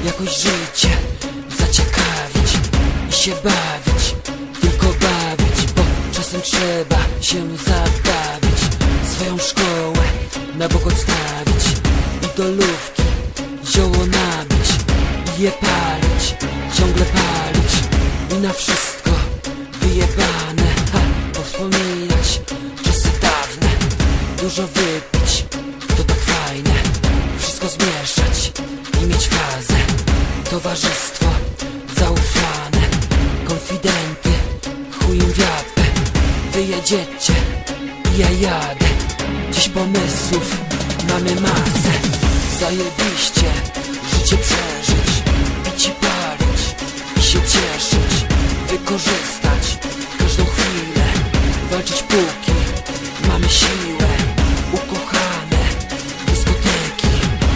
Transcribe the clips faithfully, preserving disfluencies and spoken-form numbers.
jakoś życie zaciekawić i się bawić, tylko bawić, bo czasem trzeba się zabawić, swoją szkołę na bok odstawić i do lufki zioło nabić i je palić, ciągle palić i na wszystko wyjebane, ha, powspominać czasy dawne, dużo wypić, to tak fajne, wszystko zmieszać i mieć fazę, towarzystwo zaufane, konfidenty, chuj im wiapę, wyjedziecie i ja jadę, dziś pomysłów mamy masę, zajebiście życie przeżyć, pić i palić i się cieszyć, wykorzystać każdą chwilę, walczyć póki mamy siłę, ukochane dyskoteki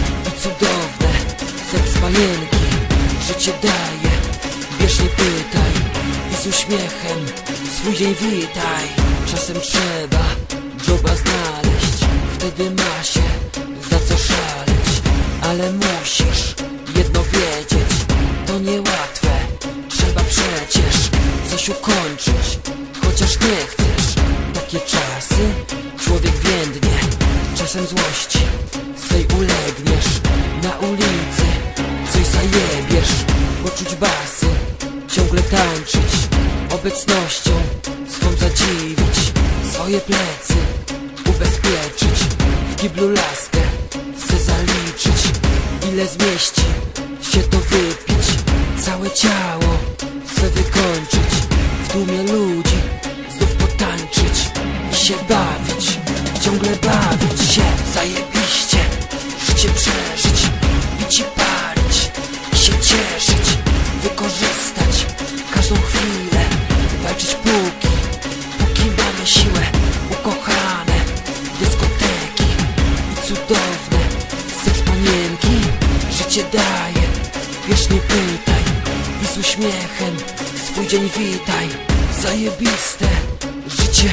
i cudowne seks panienki, życie daje, bierz nie pytaj i z uśmiechem swój dzień witaj, czasem trzeba joba znaleźć, wtedy ma się za co szaleć, ale musisz jedno wiedzieć, to niełatwe, trzeba przecież coś ukończyć, chociaż nie chcesz, takie czasy człowiek więdnie, czasem złości swej ulegniesz, na ulicy coś zajebiesz, poczuć basy, ciągle tańczyć, obecnością swą zadziwić, swoje plecy ubezpieczyć, w kiblu laskę chcę zaliczyć, ile zmieści się to wypić, całe ciało chcę wykończyć, w tłumie ludzi znów potańczyć i się bawić, ciągle bawić się, zajebiście życie przeżyć, pić i palić i się cieszyć, wykorzystać każdą chwilę, walczyć póki, póki mamy siłę, ukochane dyskoteki i cudowne seks panienki, życie daje, wiesz nie pytaj i z uśmiechem swój dzień witaj, zajebiste życie,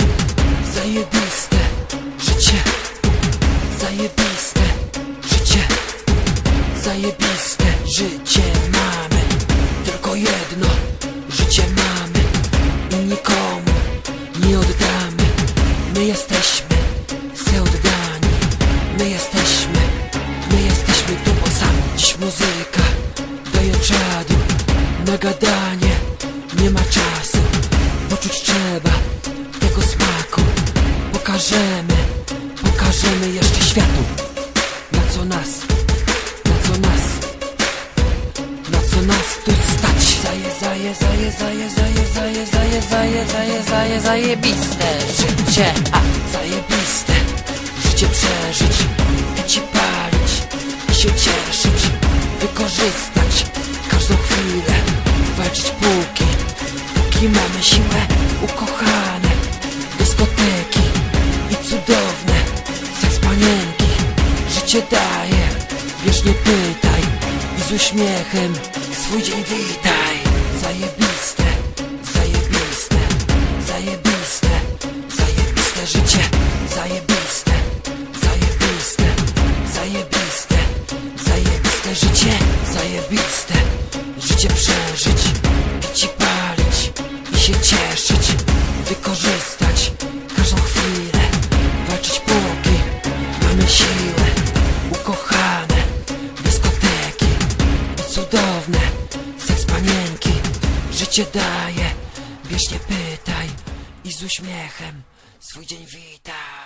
zajebiste życie, zajebiste życie, zajebiste życie mamy, tylko jedno życie mamy i nikomu nie oddamy, my jesteśmy se oddani, my jesteśmy, my jesteśmy tu, bo sam dziś muzyka daje czadu, na gadanie nie ma czasu, poczuć trzeba tego smaku, pokażemy, pokażemy jeszcze światu, na co nas, na co nas, na co nas tu stać, zaje, zaje, zaje, zaje, zaje, zaje, zaje, zaje, zaje, zaje, zajebiste życie, a zajebiste życie przeżyć, pić i palić i się cieszyć, wykorzystać każdą chwilę, walczyć póki, póki mamy siłę, ukochane dyskoteki i cudowne seks panienki, życie daje, wiesz nie pytaj i z uśmiechem swój dzień witaj, zajebiste, zajebiste, zajebiste, zajebiste życie, zajebiste, zajebiste, zajebiste, zajebiste życie, zajebiste życie przeżyć, pić i palić i się cieszyć, wykorzystać każdą chwilę, walczyć póki mamy siłę, ukochane dyskoteki i cudowne seks panienki, życie daje, bierz nie pytaj i z uśmiechem swój dzień witaj.